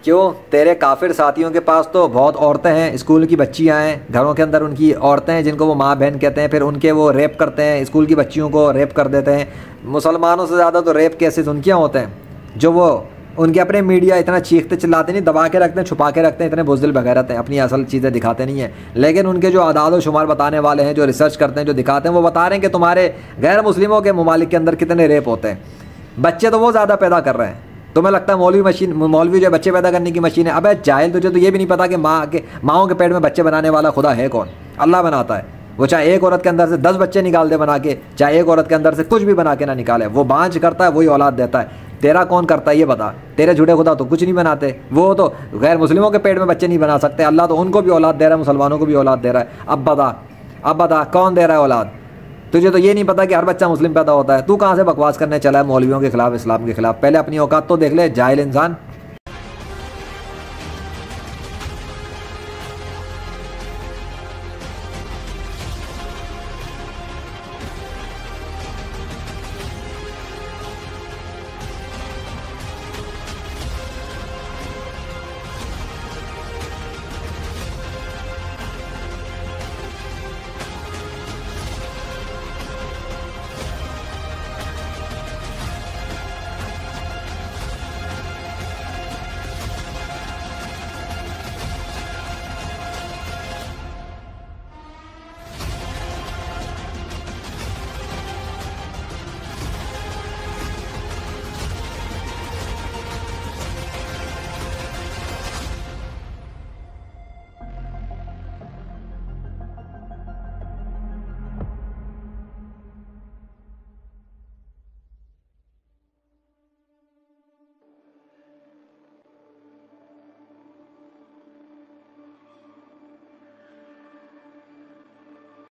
क्यों? तेरे काफिर साथियों के पास तो बहुत औरतें हैं, स्कूल की बच्चियां हैं, घरों के अंदर उनकी औरतें हैं जिनको वो माँ बहन कहते हैं, फिर उनके वो रेप करते हैं, स्कूल की बच्चियों को रेप कर देते हैं। मुसलमानों से ज़्यादा तो रेप केसेस उनके यहाँ होते हैं, जो वो उनके अपने मीडिया इतना चीखते चिल्लाते नहीं, दबा के रखते हैं, छुपा के रखते हैं, इतने बुज़दिल बगैरत हैं, अपनी असल चीज़ें दिखाते नहीं हैं। लेकिन उनके जो आदाद शुमार बताने वाले हैं, जो रिसर्च करते हैं, जो दिखाते हैं, वो बता रहे हैं कि तुम्हारे गैर मुस्लिमों के ममालिक के अंदर कितने रेप होते हैं। बच्चे तो वो ज़्यादा पैदा कर रहे हैं। तुम्हें लगता है मौलवी जो है बच्चे पैदा करने की मशीन है? अबे जाहिल, तुझे तो ये भी नहीं पता कि माँओं के पेट में बच्चे बनाने वाला खुदा है कौन? अल्लाह बनाता है। वो चाहे एक औरत के अंदर से 10 बच्चे निकाल दे बना के, चाहे एक औरत के अंदर से कुछ भी बना के ना निकाले, वो बांझ करता है, वही औलाद देता है। तेरा कौन करता है ये बता? तेरे झूठे खुदा तो कुछ नहीं बनाते, वो तो गैर मुस्लिमों के पेट में बच्चे नहीं बना सकते, अल्लाह तो उनको भी औलाद दे रहा है, मुसलमानों को भी औलाद दे रहा है। अब बता कौन दे रहा है औलाद? तुझे तो ये नहीं पता कि हर बच्चा मुस्लिम पैदा होता है। तू कहाँ से बकवास करने चला है मौलवियों के खिलाफ, इस्लाम के खिलाफ? पहले अपनी औकात तो देख ले, जाहिल इंसान।